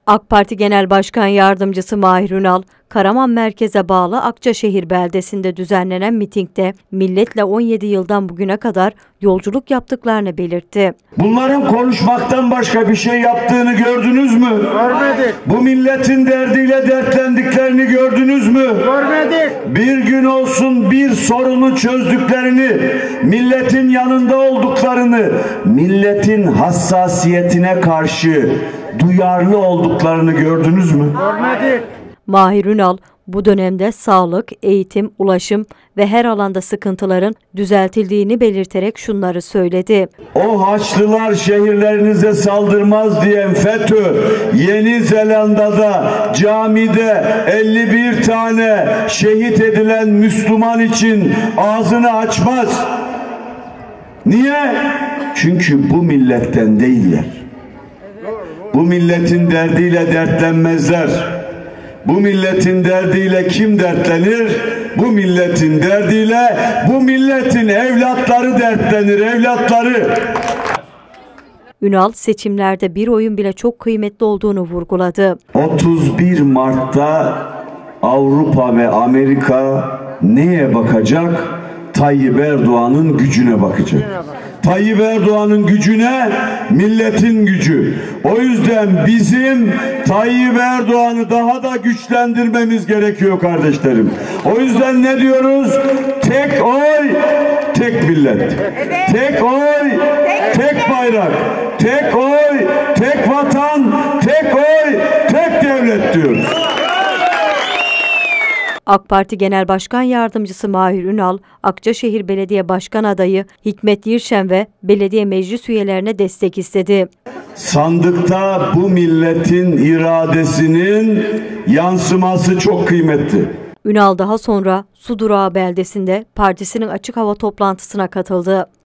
AK Parti Genel Başkan Yardımcısı Mahir Ünal, Karaman merkeze bağlı Akçaşehir beldesinde düzenlenen mitingde milletle 17 yıldan bugüne kadar yolculuk yaptıklarını belirtti. Bunların konuşmaktan başka bir şey yaptığını gördünüz mü? Görmedik. Bu milletin derdiyle dertlendiklerini gördünüz mü? Görmedik. Bir gün olsun bir sorunu çözdüklerini, milletin yanında olduklarını, milletin hassasiyetine karşı duyarlı olduklarını gördünüz mü? Görmedik. Mahir Ünal, bu dönemde sağlık, eğitim, ulaşım ve her alanda sıkıntıların düzeltildiğini belirterek şunları söyledi. O Haçlılar şehirlerinize saldırmaz diyen FETÖ, Yeni Zelanda'da camide 51 tane şehit edilen Müslüman için ağzını açmaz. Niye? Çünkü bu milletten değiller. Bu milletin derdiyle dertlenmezler. Bu milletin derdiyle kim dertlenir? Bu milletin derdiyle bu milletin evlatları dertlenir, evlatları. Ünal, seçimlerde bir oyun bile çok kıymetli olduğunu vurguladı. 31 Mart'ta Avrupa ve Amerika neye bakacak? Tayyip Erdoğan'ın gücüne bakacak. Tayyip Erdoğan'ın gücüne milletin gücü. O yüzden bizim Tayyip Erdoğan'ı daha da güçlendirmemiz gerekiyor kardeşlerim. O yüzden ne diyoruz? Tek oy, tek millet. Tek oy, tek bayrak. Tek oy, tek vatan. Tek oy, tek devlet diyoruz. AK Parti Genel Başkan Yardımcısı Mahir Ünal, Akçaşehir Belediye Başkan Adayı Hikmet Yirşen ve belediye meclis üyelerine destek istedi. Sandıkta bu milletin iradesinin yansıması çok kıymetli. Ünal daha sonra Sudurağı beldesinde partisinin açık hava toplantısına katıldı.